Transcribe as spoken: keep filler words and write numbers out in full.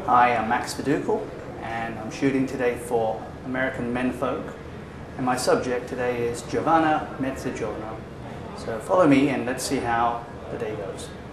I am Max Vadukul, and I'm shooting today for American Men Vogue, and my subject today is Giovanna Mezzogiorno. So follow me and let's see how the day goes.